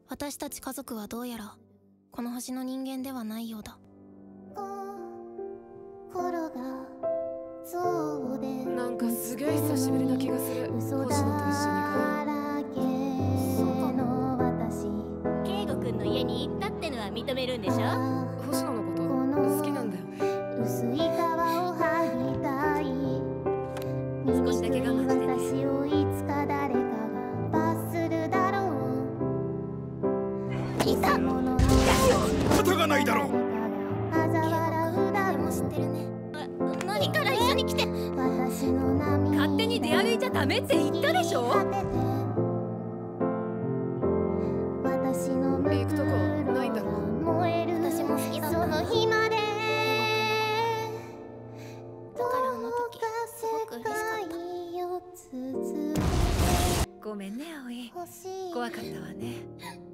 私たち家族はどうやらこの星の人間ではないようだ。 なんかすげえ久しぶりな気がする。星野と一緒に圭吾くんの家に行ったってのは認めるんでしょ。 星野のこと好きなんだよね。 少しだけ我慢してね。 肩がないだろう。 でも知ってるね。 何から一緒に来て。勝手に出歩いちゃダメって言ったでしょ。 行くとこないんだろう。 私も好きだったんだ。だからあの時すごく嬉しかった。 ごめんね葵、怖かったわね。